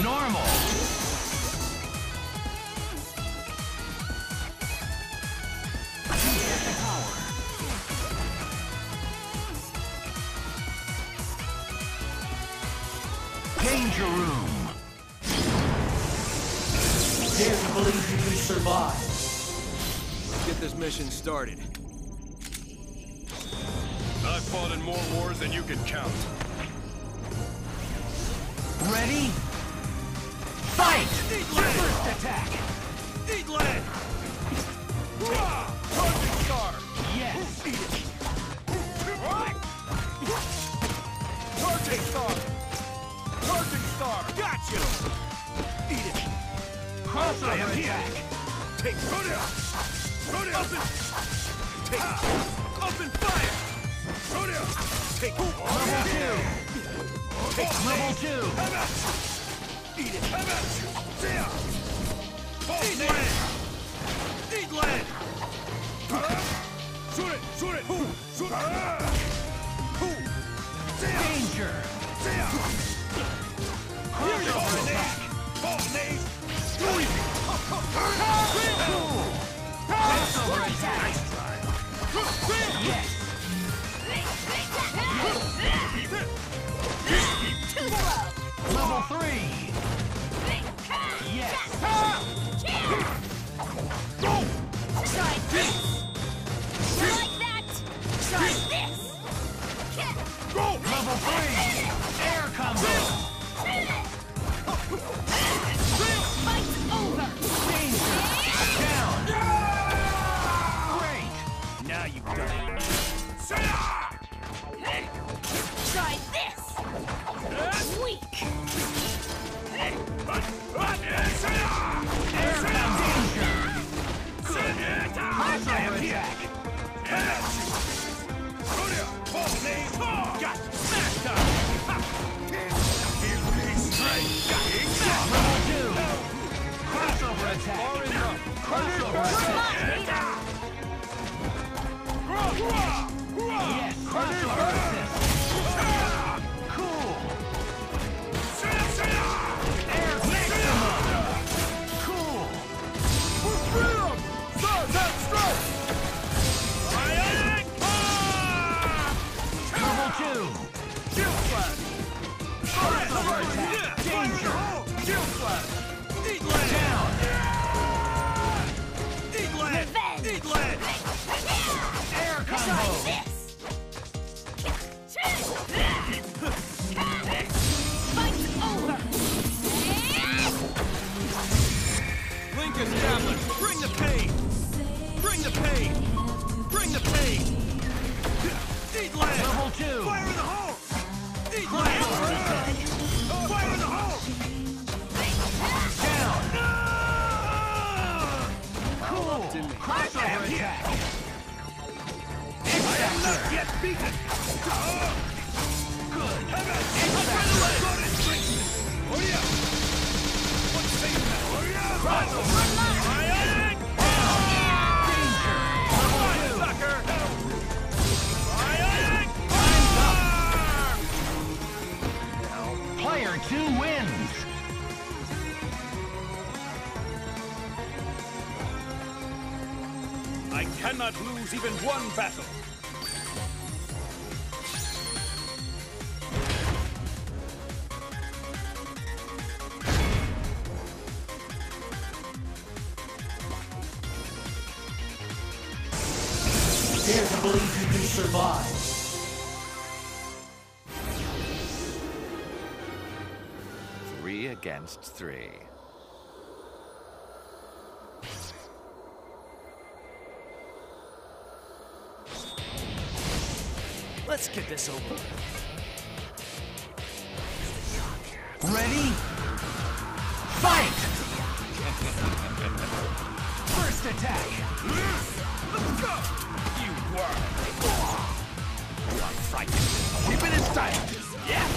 normal. Danger room. Dare to believe you can survive. Let's get this mission started. I've fought in more wars than you can count. Ready? Fight! First attack! Eat lead! Charging star! Yes! Eat it! Charging star! Charging star! Gotcha! Eat it! Crossover attack! Take Rodeo! Rodeo! Up and... Take... Up and fire! Rodeo! Take... Level 2! Take... Level 2! How about you? Eat it! How about you? See ya! Eat lead! Eat lead! Shoot it! Shoot it! Shoot it! See ya! Danger! See ya! Crossover attack! Ball knees! Go easy! Cool! Crossover attack! Nice try! Yes! Level 3! Yes! Go! Try this! Like that! Try this! Go! Level 3! Air combo! Fight's over! Danger! Down! Great! Now you've done it. Try this! Weak! Air combo! Good! Crossover attack! Ball knees! Got smack time! Level 2! Crossover attack! Crossover attack! Yes! Crossover assist! Cool! Air maximum! Cool! Level 2! Crossover attack! Danger! Down! Air combo! Fight's over! Link established! Bring the pain! Bring the pain! Bring the pain! Eat land! Level 2! Fire in the hole! Eat land! Fire in the hole! Down! No! Cool! Crossover attack! I am not yet beaten! Good! Crossover attack! Danger! Level 2! Player 2 wins! I cannot lose even one battle. Dare to believe you can survive. Three against 3. Let's get this over with. Ready? Fight! First attack! Let's go! You were. I'm frightened. Keep it in style! Yeah!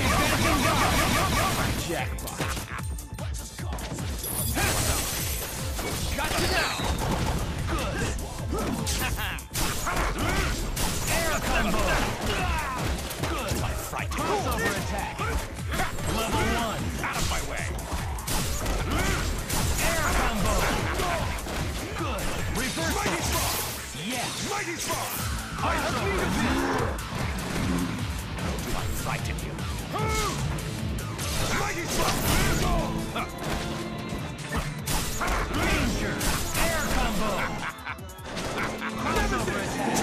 Jackpot. Got you now! Good! Air combo! Good! My fright. Crossover attack! Level 1! Out of my way! Mighty Spark! I have need of this! Do I frighten you? Mighty Spark! Danger! Air combo! Crossover attack!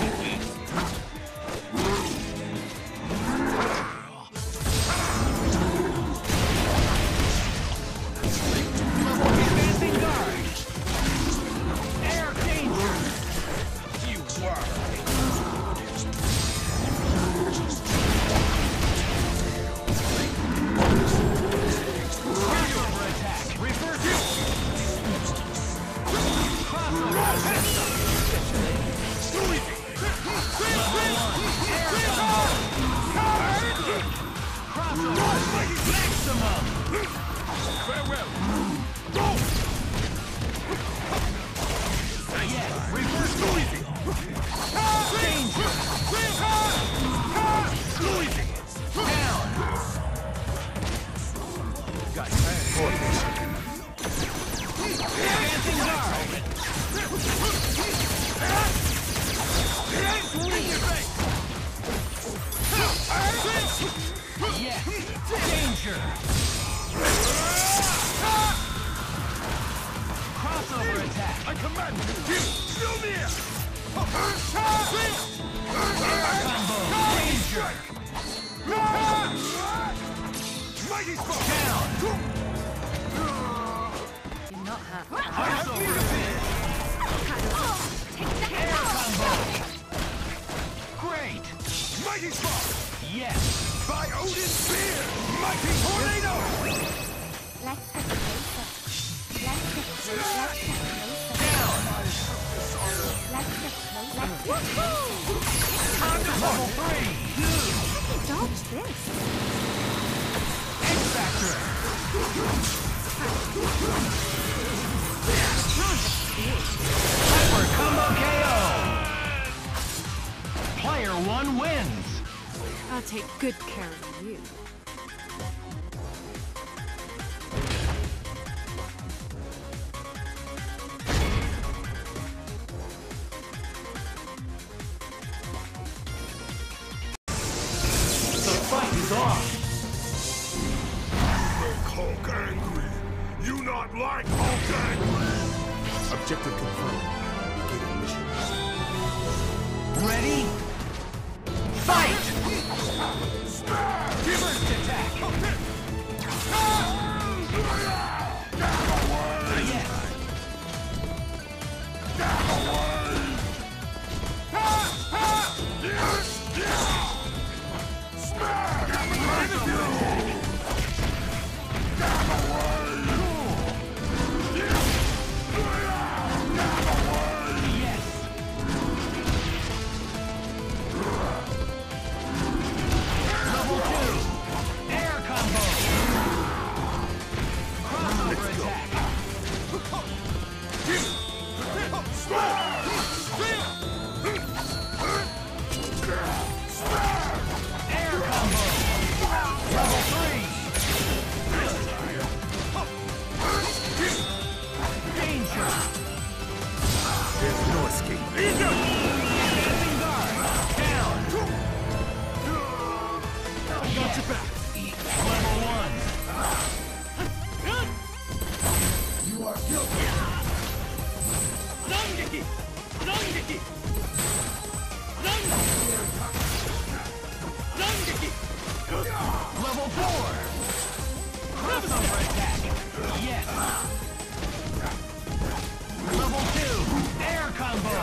Advancing guard! Air danger! You were! Crossover attack! Reverse it! Crossover attack! Level 1! Air combo! Crossover! Maximum! Farewell! Yes! Reverse noisy! Danger! Down! Got time for this. Advancing guard! Yes! Danger! Crossover attack! I command you! Still near! Air combo! Danger! Mighty Spark! Down! Do not have Crossover attack! Take that! Air combo! Great! Mighty Spark! Yes! By Odin's spear! Mighty Tornado! Let's get closer. Let's get closer. Down! Let's get closer. Woohoo! Level 3! Dodge this. X-Factor! Hyper Combo KO! Player 1 wins! I'll take good care of you. The fight is on! Make Hulk angry! You not like Hulk angry! Objective confirmed. Beginning mission. Ready? Fight! First attack! Yes! Yes! Level 2! Air combo! Crossover attack! Air combo! Level 3! Danger! There's no escape. Advancing guard! Down! Got your back. Level 1! You are guilty. Level 4! Crossover attack! Yes! Level 2! Air combo!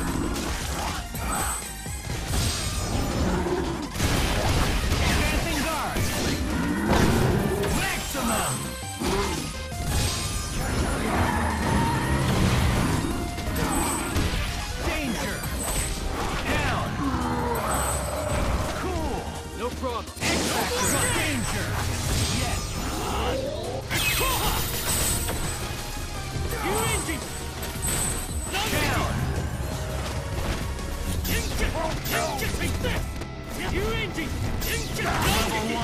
Advancing guard! Maximum! Danger! Down! Cool! No problem. X-Factor! Danger! Yes! Down! Level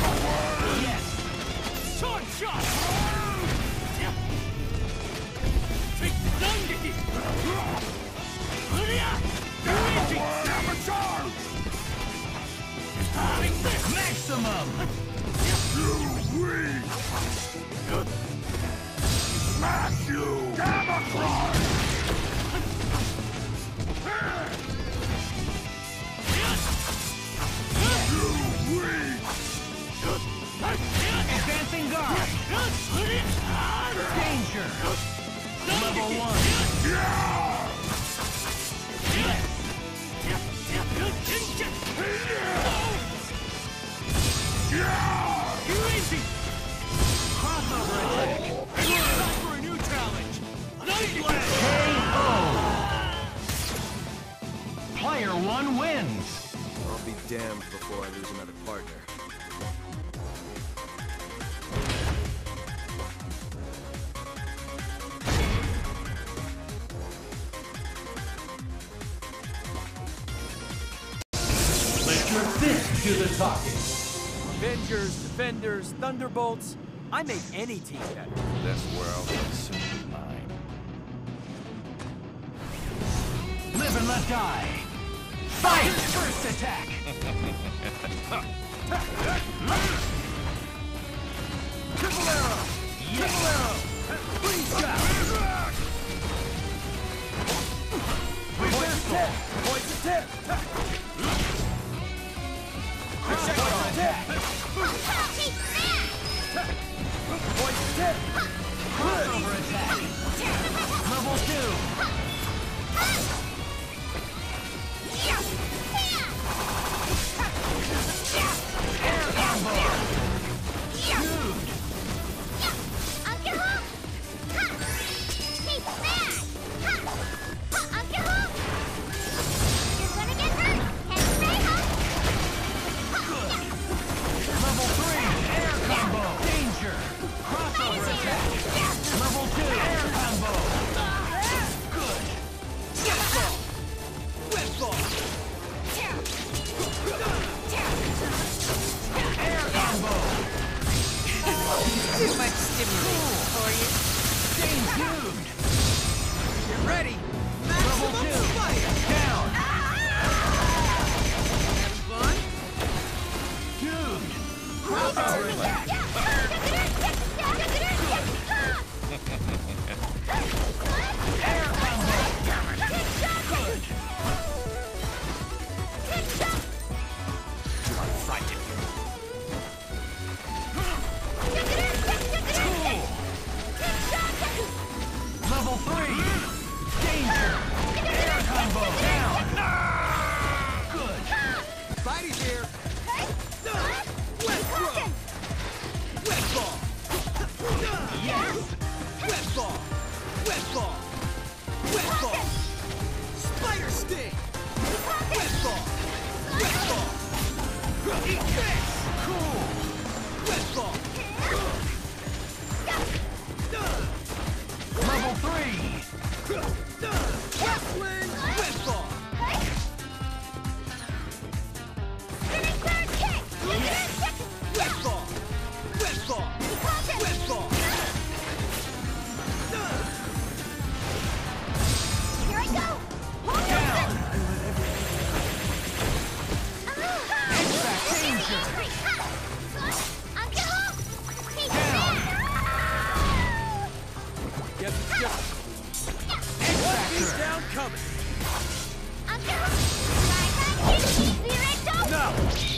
1! Yes! Short shot! One wins. I'll be damned before I lose another partner. Let your fist do the talking. Avengers, Defenders, Thunderbolts. I make any team better. This world will soon be mine. Live and let die. Fight! First attack. Triple arrow! Triple arrow! Freeze shot! Reversal. Poison tip! Projectile attack. Poison tip! Crossover attack. Level 2. Air combo. Dude. Level 3. Air combo. Danger. Crossover attack. Level 2. Air combo. Good. Web ball! Air combo. Too much stimulation for you. Stay tuned. Get ready! Level 2. Down. Fun? Dude. Crossover attack. Air combo. Good. Cool. Level 3. Danger. Air combo. Down. Good. Spidey's here! Web throw! Web ball! Yes. Web ball! Web ball! Web ball! Spider sting! Web ball! Web ball! Eat this! Cool. Web ball! Level 3. Wrestling! Web ball! Web ball! Web ball! Web ball! Down. Exact danger. Guess it's just X-Factor. down coming! No.